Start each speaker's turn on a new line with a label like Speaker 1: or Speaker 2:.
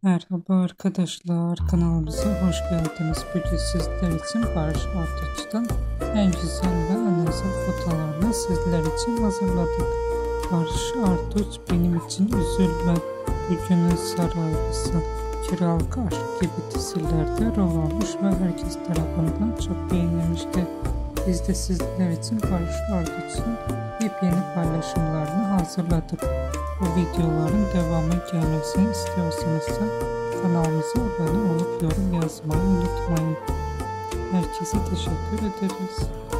Speaker 1: Merhaba arkadaşlar, kanalımıza hoş geldiniz. Bugün sizler için Barış Arduç'tan en güzel ve en özel fotolarını sizler için hazırladık. Barış Arduç benim için üzülme, bugünün saraylısı, kiralık aşk gibi dizilerde rol almış ve herkes tarafından çok beğenilmişti. Biz de sizler için Barış Arduç'un yepyeni paylaşımlarını hazırladık. Bu videoların devamı gelmesini istiyorsanız da kanalımıza abone olup yorum yazmayı unutmayın. Herkese teşekkür ederiz.